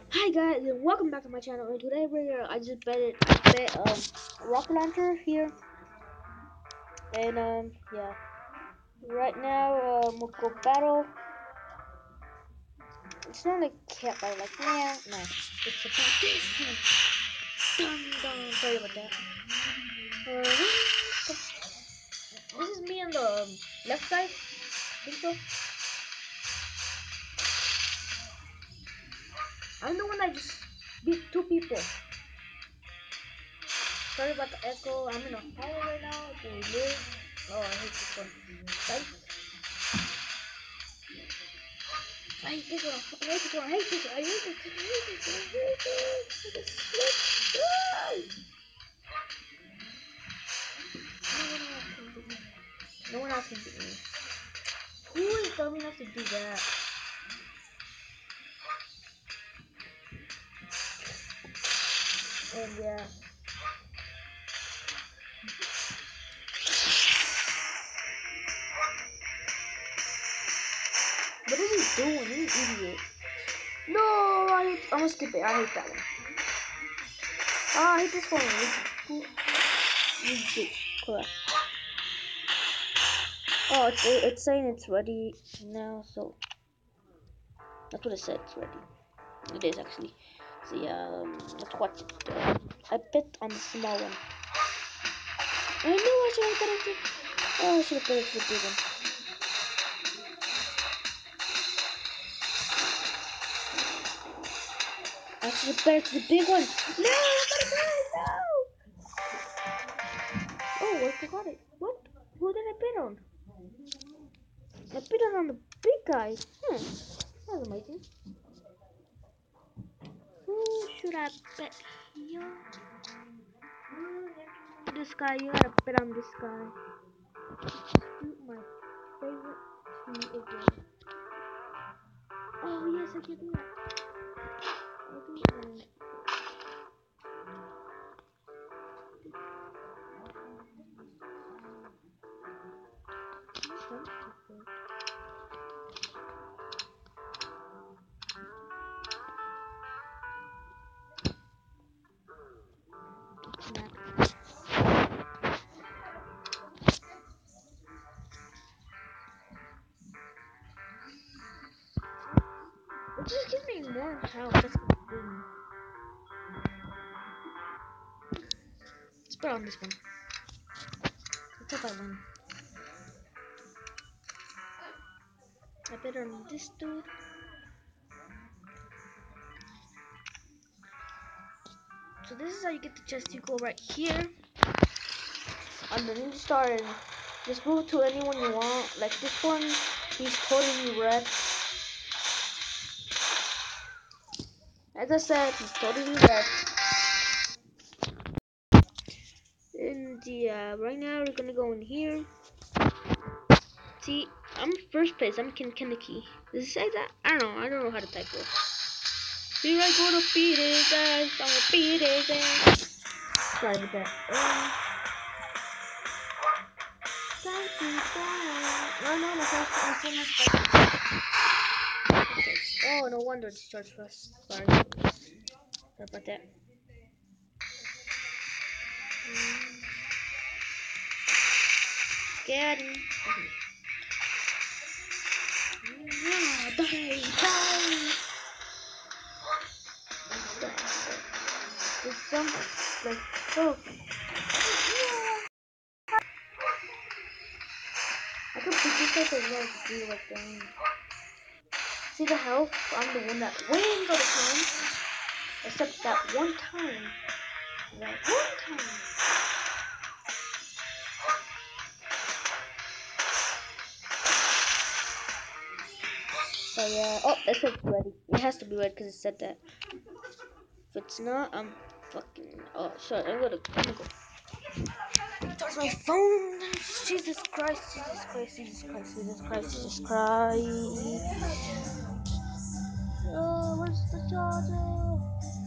Hi guys, and welcome back to my channel. And today I bet a rocket launcher here, and yeah. Right now we'll go battle. It's not like cat battle, like yeah, no. It's about this one. Dun dun. Sorry about that. This is me on the left side. I think so. I'm the one that just beat two people. Sorry about the echo. I'm in a hall right now. Can you hear? Oh, I hate this one. Right? I hate this one. I hate this one. I hate this one. I hate this one. I hate this one. I hate this one. No one else can beat me. Who is dumb enough to do that? And yeah. What is he doing? He's an idiot. No, I'm gonna skip it. I hate that one. Oh, I hate this one. Correct. Oh, it's saying it's ready now, so that's what it said. It's ready. It is actually. So yeah, let's watch it. I bet on the small one. I know I should have put it to. Oh, I should have put it to the big one. I should have put it to the big one. No, no. Oh, I forgot it. What? Who did I bet on? I bet on the big guy. That's amazing. Who should I bet here? This guy. You gotta bet on this guy. Shoot my favorite team again. Oh yes, I can do that. I'll do it. It just gives me more health. That's the thing. Let's bet on this one. Let's hope I win. I bet on this dude. So this is how you get the chest. You go right here on the new star and just move to anyone you want. Like this one, he's totally red. As I said, he's totally red. And yeah, right now we're gonna go in here. See, I'm first place. I'm Kennedy. Does it say that? I don't know. I don't know how to type it. Here I go to beat his ass. I'm gonna beat his ass. Sorry about that. No, no, my phone has Oh, no wonder it's charged first. Sorry. Sorry about that. Get him. Die. There's some, like, oh. I can put this up as well to do like that. See the health? I'm the one that wins all the time. Except that one time. That one time. So yeah. Oh, it says ready. It has to be ready because it said that. If it's not, I'm fucking. Oh, sorry. I'm gonna go. Charge my phone. Jesus Christ. Jesus Christ. Jesus Christ. Jesus Christ. Jesus Christ. Oh, where's the charger?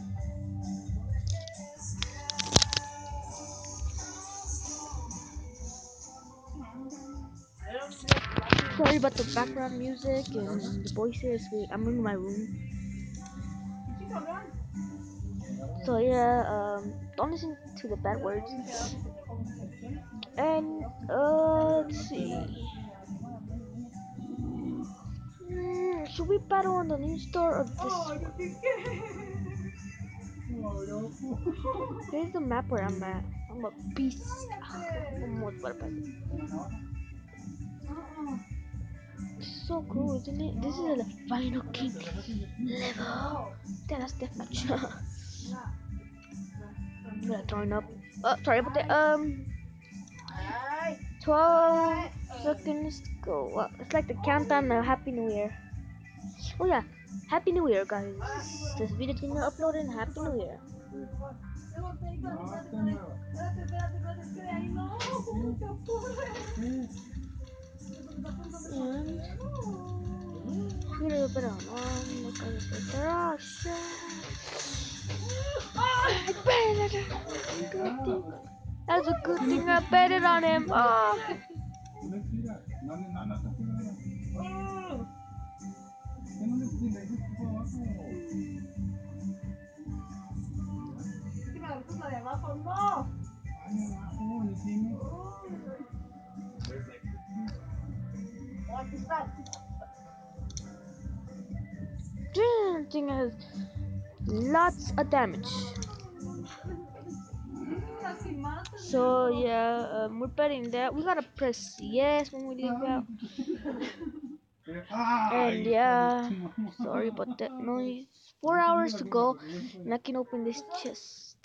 Sorry about the background music and the voices. I'm in my room. So yeah, don't listen to the bad words. And let's see. Should we battle on the new store or this one? Here's the map where I'm at. I'm a beast. Almost perfect. So cool, isn't it? This is the final king level. Damn, that's deathmatch. I'm gonna turn up. Oh, sorry about that. 12 seconds to go. Well, it's like the countdown of Happy New Year. Oh yeah, Happy New Year, guys. This video is gonna upload in Happy New Year. And here put on that's a good thing I betted on him. Oh. This thing has lots of damage. So yeah, we're betting that. We gotta press yes when we leave out. And yeah, sorry about that noise. 4 hours to go, and I can open this chest.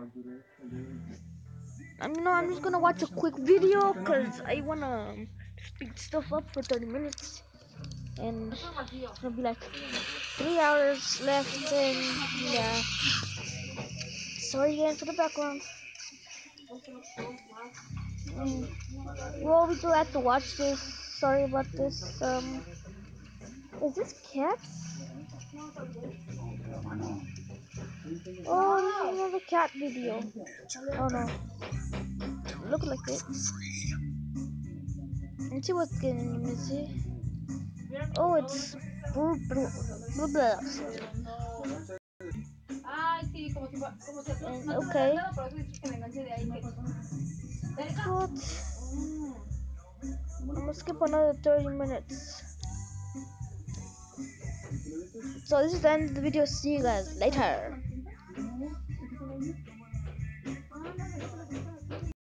I'm just gonna watch a quick video because I wanna speed stuff up for 30 minutes. And it's gonna be like 3 hours left, and yeah. Sorry again for the background. We'll be glad to watch this. Sorry about this. Is this cats? Oh, this is another cat video. Oh no. Look like it. Let's see what's getting missing. Oh, it's blah, blah, blah, blah. And, okay. What? I'm gonna skip another 30 minutes. So this is the end of the video. See you guys later.